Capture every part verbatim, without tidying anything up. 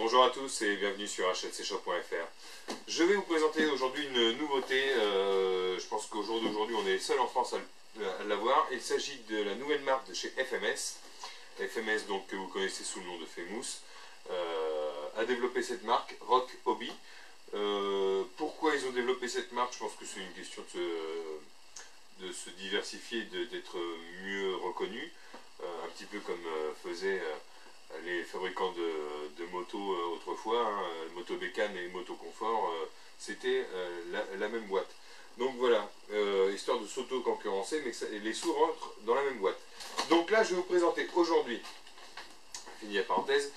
Bonjour à tous et bienvenue sur H L C shop point F R. Je vais vous présenter aujourd'hui une nouveauté. Euh, je pense qu'au jour d'aujourd'hui, on est seul en France à l'avoir. Il s'agit de la nouvelle marque de chez F M S. F M S, donc, que vous connaissez sous le nom de Famous, euh, a développé cette marque, Rock Hobby. Euh, pourquoi ils ont développé cette marque? Je pense que c'est une question de se, de se diversifier, d'être mieux reconnu. Euh, un petit peu comme euh, faisaient euh, les fabricants de, de motos euh, autrefois, hein, moto bécane et moto confort, euh, c'était euh, la, la même boîte. Donc voilà, euh, histoire de s'auto-concurrencer, mais que ça, les sous rentrent dans la même boîte. Donc là, je vais vous présenter aujourd'hui, fini la parenthèse,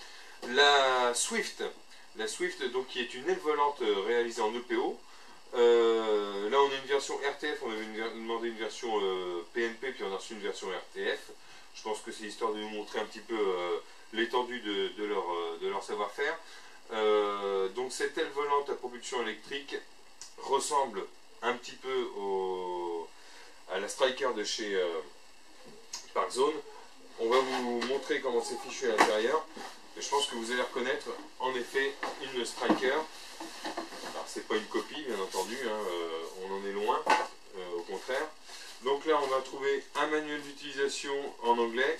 la Swift. La Swift, donc, qui est une aile volante réalisée en E P O. Euh, là, on a une version R T F, on avait une, demandé une version euh, P N P, puis on a reçu une version R T F. Je pense que c'est histoire de nous montrer un petit peu euh, l'étendue de, de leur, de leur savoir-faire. Euh, donc cette aile volante à propulsion électrique ressemble un petit peu au, à la Striker de chez euh, Parkzone. On va vous montrer comment c'est fichu à l'intérieur. Je pense que vous allez reconnaître en effet une Striker. Alors c'est pas une copie bien entendu, hein, euh, on en est loin, euh, au contraire. Donc là on va trouver un manuel d'utilisation en anglais,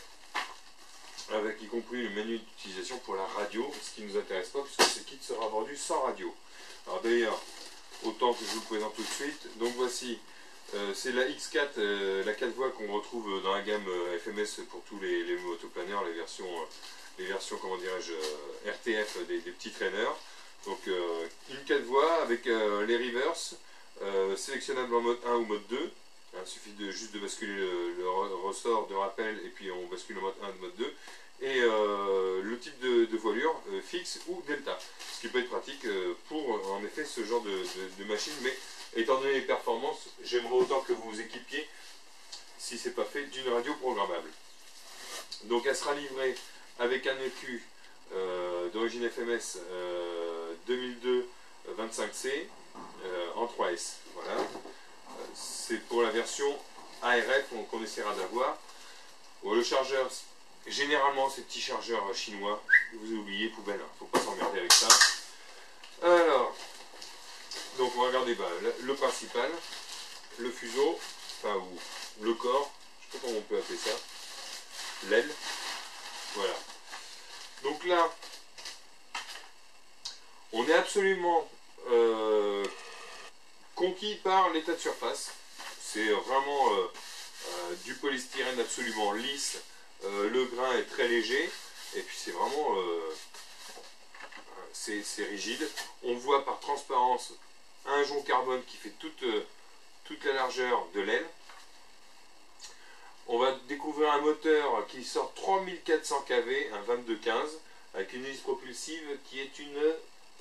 avec y compris le manuel d'utilisation pour la radio, ce qui ne nous intéresse pas puisque ce kit sera vendu sans radio. Alors d'ailleurs, autant que je vous le présente tout de suite, donc voici, euh, c'est la X quatre, euh, la quatre voies qu'on retrouve dans la gamme euh, F M S pour tous les, les motoplaneurs, les versions, euh, les versions comment dirais-je, euh, R T F des, des petits traîneurs. Donc euh, une quatre voies avec euh, les reverse, euh, sélectionnable en mode un ou mode deux. Il suffit de, juste de basculer le, le ressort de rappel et puis on bascule en mode un, mode deux. Et euh, le type de, de voilure, euh, fixe ou delta. Ce qui peut être pratique euh, pour en effet ce genre de, de, de machine. Mais étant donné les performances, j'aimerais autant que vous vous équipiez, si ce n'est pas fait, d'une radio programmable. Donc elle sera livrée avec un écu euh, d'origine F M S euh, deux mille deux vingt-cinq C euh, en trois S. Voilà. C'est pour la version A R F qu'on essaiera d'avoir. Bon, le chargeur, généralement ces petits chargeurs chinois, vous avez oublié, poubelle, hein, faut pas s'emmerder avec ça. Alors, donc on va regarder bah, le, le principal, le fuseau, enfin ou le corps, je sais pas comment on peut appeler ça, l'aile, voilà. Donc là, on est absolument euh, conquis par l'état de surface. C'est vraiment euh, euh, du polystyrène absolument lisse. Euh, le grain est très léger. Et puis c'est vraiment euh, c'est rigide. On voit par transparence un jonc carbone qui fait toute, euh, toute la largeur de l'aile. On va découvrir un moteur qui sort trois mille quatre cents k V, un vingt-deux quinze, avec une hélice propulsive qui est une,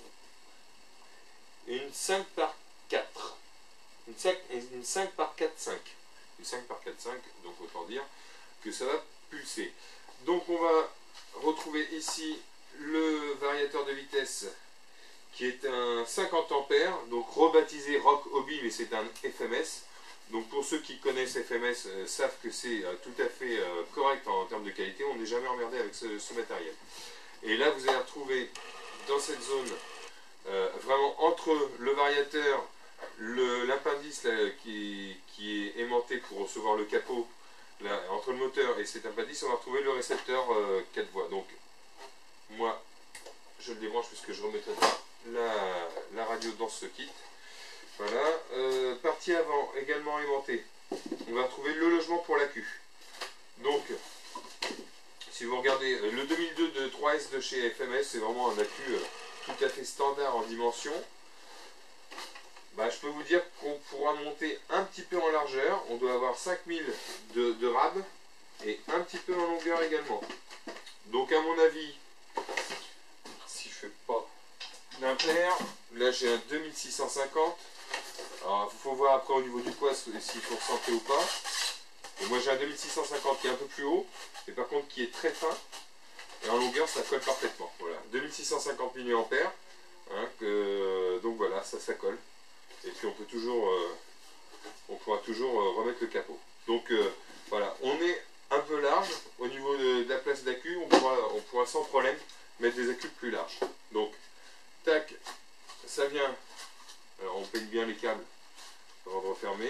une cinq par quatre. Une cinq, une cinq par quatre cinq. Une cinq par quatre cinq, donc autant dire que ça va pulser. Donc on va retrouver ici le variateur de vitesse qui est un cinquante ampères, donc rebaptisé Rock Hobby, mais c'est un F M S. Donc pour ceux qui connaissent F M S euh, savent que c'est euh, tout à fait euh, correct en, en termes de qualité, on n'est jamais emmerdé avec ce, ce matériel. Et là vous allez retrouver dans cette zone, euh, vraiment entre le variateur, l'appendice qui, qui est aimanté pour recevoir le capot, là, entre le moteur et cet appendice, on va retrouver le récepteur euh, quatre voies. Donc moi je le débranche puisque je remettrai la, la radio dans ce kit. Voilà, euh, partie avant également aimanté, on va retrouver le logement pour l'accu. Donc si vous regardez le deux mille deux de trois S de chez F M S, c'est vraiment un accu euh, tout à fait standard en dimension. Bah, je peux vous dire qu'on pourra monter un petit peu en largeur, on doit avoir cinq mille de, de rab et un petit peu en longueur également. Donc à mon avis, si je fais pas d'impair, là j'ai un deux mille six cent cinquante. Alors il faut voir après au niveau du poids s'il faut ressentir ou pas. Et moi j'ai un deux mille six cent cinquante qui est un peu plus haut, mais par contre qui est très fin. Et en longueur ça colle parfaitement. Voilà, deux mille six cent cinquante milliampères. Hein, que, donc voilà, ça, ça colle. Et puis on peut toujours, euh, on pourra toujours euh, remettre le capot. Donc euh, voilà, on est un peu large au niveau de, de la place d'accu, on pourra, on pourra sans problème mettre des accus plus larges. Donc, tac, ça vient. Alors, on peigne bien les câbles avant de refermer.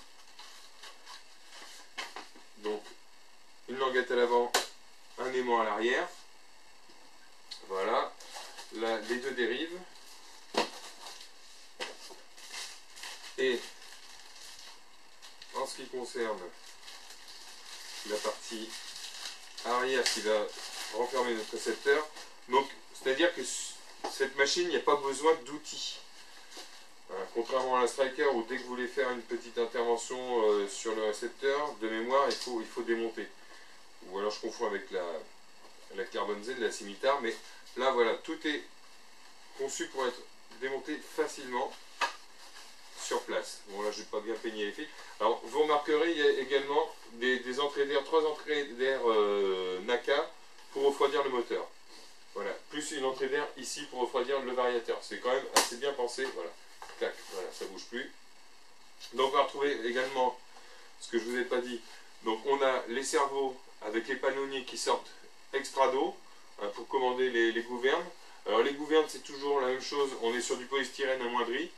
Donc, une languette à l'avant, un aimant à l'arrière. Voilà. Là, les deux dérives. Et en ce qui concerne la partie arrière qui va renfermer notre récepteur, donc c'est-à-dire que cette machine, il n'y a pas besoin d'outils. Hein, contrairement à la Striker où dès que vous voulez faire une petite intervention euh, sur le récepteur, de mémoire, il faut, il faut démonter. Ou alors je confonds avec la, la Carbon Z, la Scimitar, mais là voilà, tout est conçu pour être démonté facilement sur place. Bon là je n'ai pas bien peigné les fils. Alors vous remarquerez, il y a également des, des entrées d'air, trois entrées d'air euh, NACA pour refroidir le moteur. Voilà, plus une entrée d'air ici pour refroidir le variateur. C'est quand même assez bien pensé. Voilà, tac, voilà, ça bouge plus. Donc on va retrouver également ce que je vous ai pas dit. Donc on a les servos avec les palonniers qui sortent extra d'eau hein, pour commander les, les gouvernes. Alors les gouvernes c'est toujours la même chose. On est sur du polystyrène amoindri.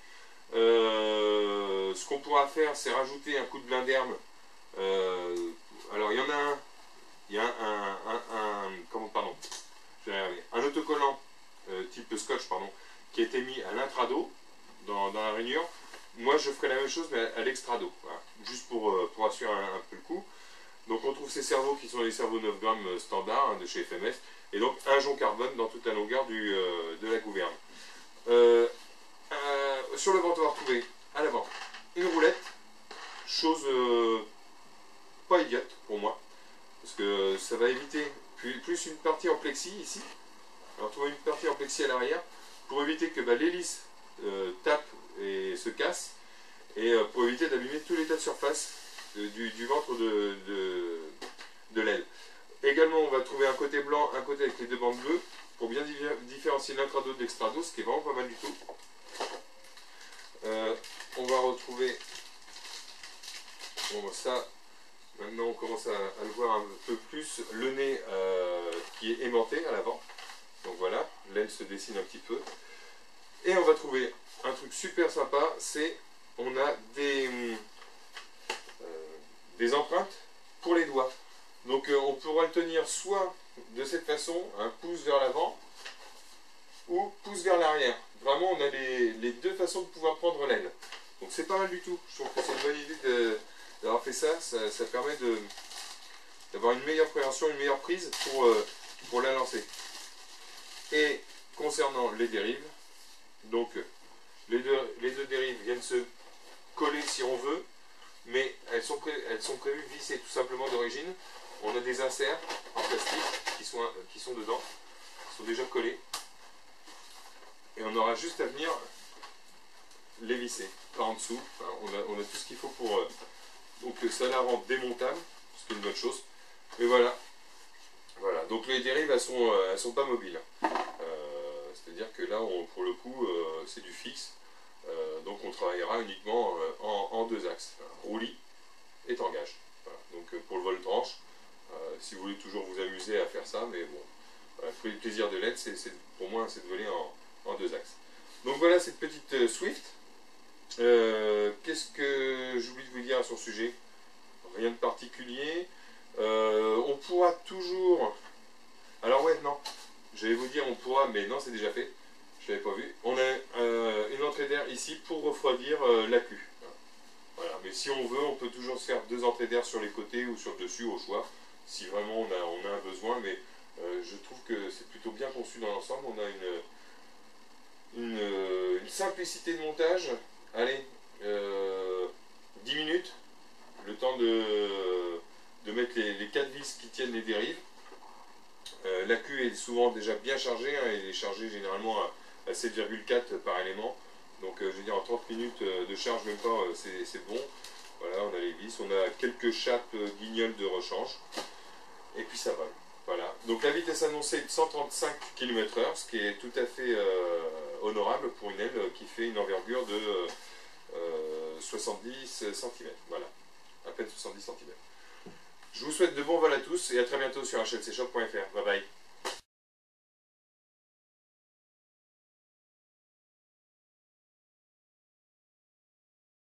Euh, ce qu'on pourra faire, c'est rajouter un coup de blinderme. Euh, alors il y en a un, il y a un, un, un, comment, pardon, je vais y arriver, un autocollant euh, type scotch, pardon, qui a été mis à l'intrado dans, dans la rainure. Moi, je ferai la même chose, mais à, à l'extrado, voilà, juste pour, euh, pour assurer un, un peu le coup. Donc on trouve ces servos qui sont les servos neuf grammes standard hein, de chez F M S, et donc un jonc carbone dans toute la longueur du, euh, de la gouverne. Euh, Euh, sur le ventre, on va retrouver à l'avant une roulette, chose euh, pas idiote pour moi, parce que ça va éviter plus, plus une partie en plexi ici. On va retrouver une partie en plexi à l'arrière pour éviter que bah, l'hélice euh, tape et se casse, et euh, pour éviter d'abîmer tout l'état de surface de, du, du ventre de, de, de l'aile. Également, on va trouver un côté blanc, un côté avec les deux bandes bleues pour bien différencier l'intrado de l'extrado, ce qui est vraiment pas mal du tout. Euh, on va retrouver, bon ça, maintenant on commence à, à le voir un peu plus, le nez euh, qui est aimanté à l'avant, donc voilà, l'aile se dessine un petit peu, et on va trouver un truc super sympa, c'est, on a des, euh, des empreintes pour les doigts, donc euh, on pourra le tenir soit de cette façon, un pouce vers l'avant, ou pouce vers l'arrière. Vraiment, on a les, les deux façons de pouvoir prendre l'aile. Donc c'est pas mal du tout. Je trouve que c'est une bonne idée d'avoir fait ça. Ça, ça permet d'avoir une meilleure préhension, une meilleure prise pour, euh, pour la lancer. Et concernant les dérives, donc les deux, les deux dérives viennent se coller si on veut, mais elles sont, pré, elles sont prévues vissées tout simplement d'origine. On a des inserts en plastique qui sont, qui sont dedans, qui sont déjà collés. Et on aura juste à venir les visser par en dessous. Enfin, on, a, on a tout ce qu'il faut pour... Euh, donc ça la rend démontable, ce qui est une bonne chose. Mais voilà. Voilà. Donc les dérives, elles sont, euh, elles sont pas mobiles. Euh, C'est-à-dire que là, on, pour le coup, euh, c'est du fixe. Euh, donc on travaillera uniquement euh, en, en deux axes. Roulis et tangage. Voilà. Donc euh, pour le vol tranche, euh, si vous voulez toujours vous amuser à faire ça, mais bon, voilà, le plaisir de l'aide, c'est pour moi, c'est de voler en... en deux axes. Donc voilà cette petite euh, Swift. Euh, Qu'est-ce que j'oublie de vous dire à son sujet? Rien de particulier. Euh, on pourra toujours... Alors ouais, non. J'allais vous dire on pourra, mais non, c'est déjà fait. Je l'avais pas vu. On a euh, une entrée d'air ici pour refroidir euh, l'accu. Voilà. Mais si on veut, on peut toujours se faire deux entrées d'air sur les côtés ou sur le dessus au choix. Si vraiment on a, on a un besoin. Mais euh, je trouve que c'est plutôt bien conçu dans l'ensemble. On a une... Une, euh, une simplicité de montage, allez, euh, dix minutes, le temps de, de mettre les, les quatre vis qui tiennent les dérives. Euh, L'accu est souvent déjà bien chargé, hein, il est chargé généralement à, à sept virgule quatre par élément, donc euh, je veux dire en trente minutes de charge, même pas, euh, c'est bon. Voilà, on a les vis, on a quelques chapes euh, guignols de rechange, et puis ça va. Voilà, donc la vitesse annoncée est de cent trente-cinq kilomètres heure, ce qui est tout à fait euh, honorable pour une aile qui fait une envergure de euh, soixante-dix centimètres. Voilà, à peine soixante-dix centimètres. Je vous souhaite de bons vols à tous et à très bientôt sur H L C shop point F R. Bye bye.